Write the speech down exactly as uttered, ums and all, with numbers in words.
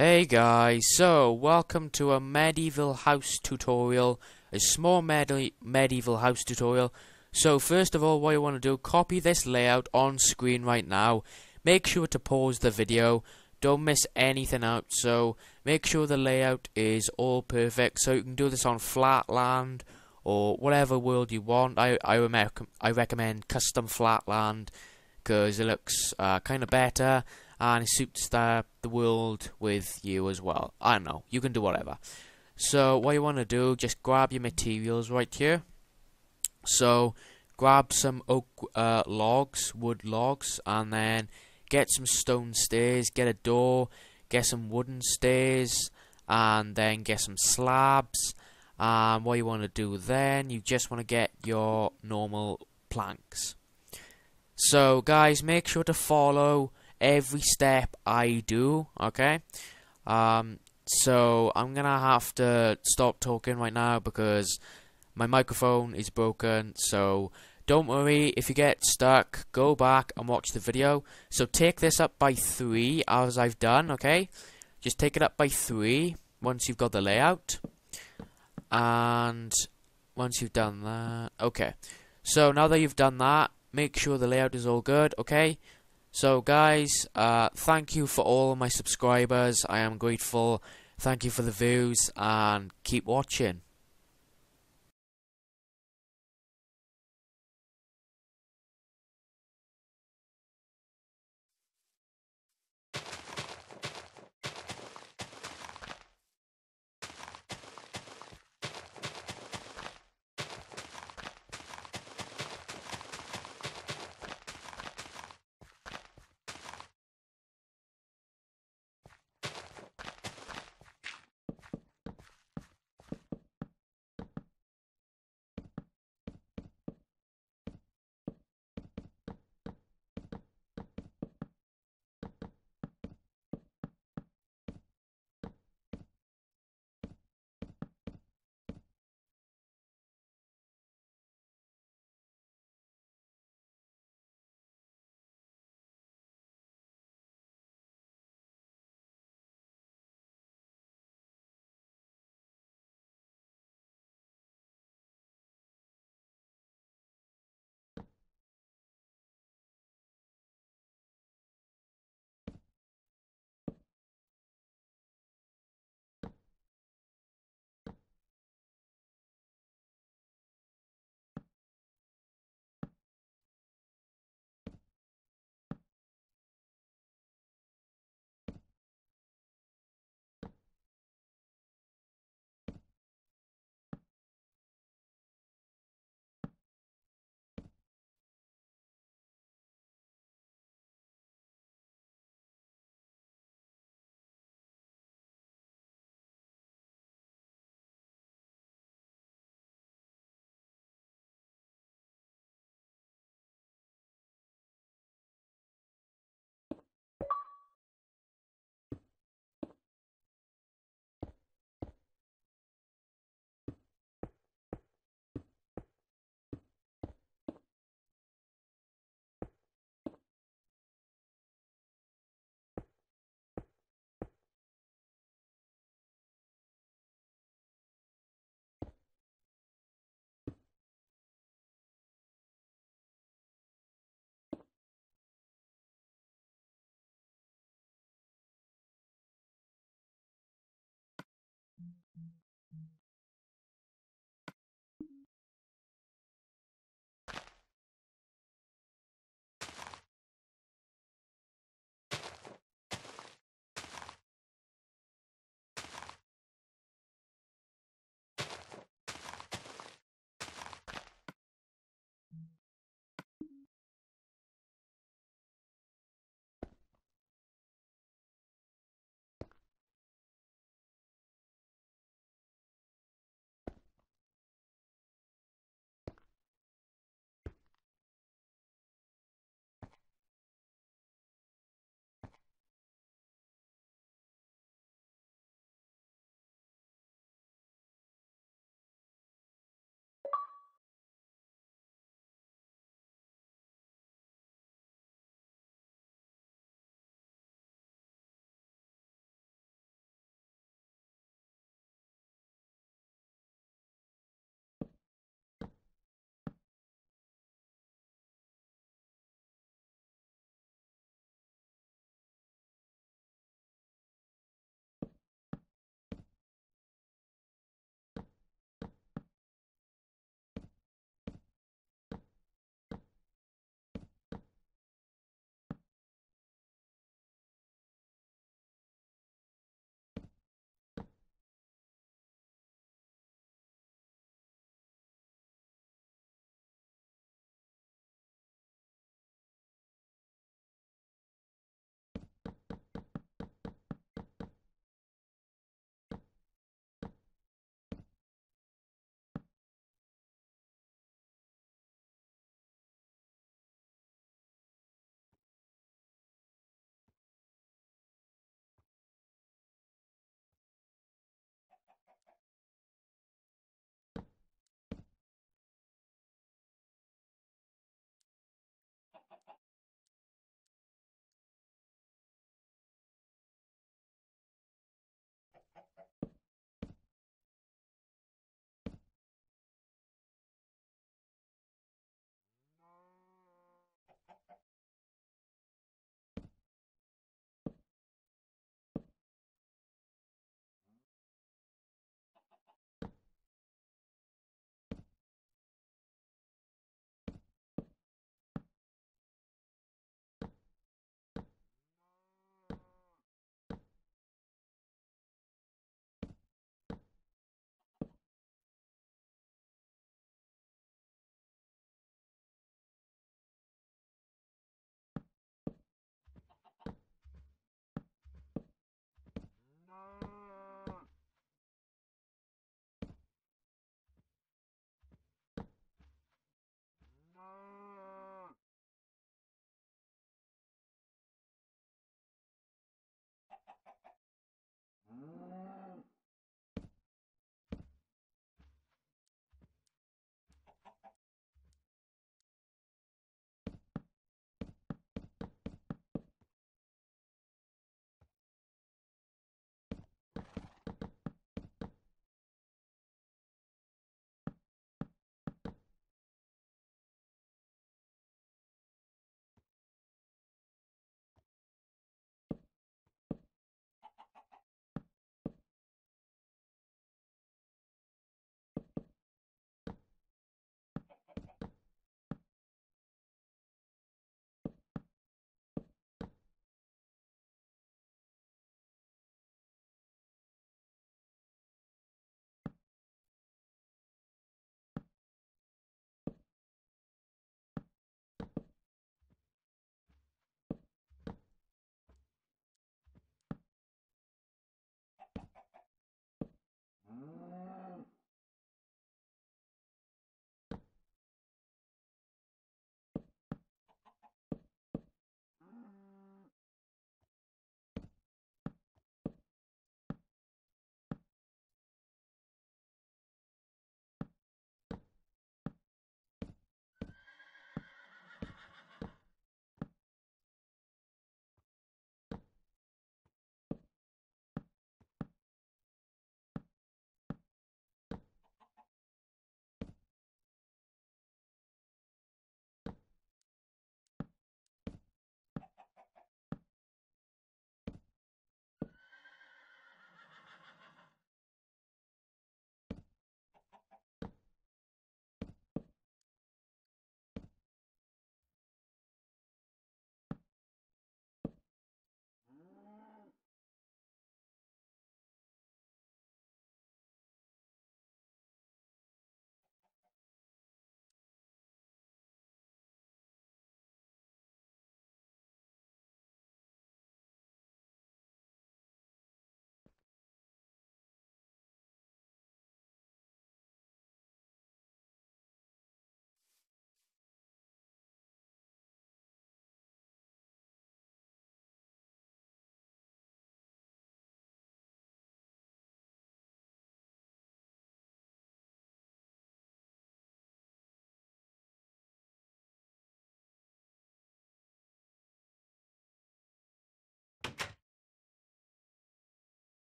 Hey guys, so welcome to a medieval house tutorial, a small medi medieval house tutorial. So first of all, what you want to do, copy this layout on screen right now. Make sure to pause the video, don't miss anything out. So make sure the layout is all perfect, so you can do this on flat land or whatever world you want. I, I, rec I recommend custom flat land because it looks uh, kind of better and it suits the, the world with you as well. I don't know, you can do whatever. So what you want to do, just grab your materials right here. So grab some oak uh, logs, wood logs, and then get some stone stairs, get a door, get some wooden stairs, and then get some slabs. And what you want to do then, you just want to get your normal planks. So guys, make sure to follow every step I do, okay? Um, so I'm gonna have to stop talking right now because my microphone is broken. So don't worry, if you get stuck, go back and watch the video. So take this up by three as I've done, okay? Just take it up by three once you've got the layout. And once you've done that, okay. So now that you've done that, make sure the layout is all good, okay? So guys, uh, thank you for all of my subscribers. I am grateful. Thank you for the views and keep watching.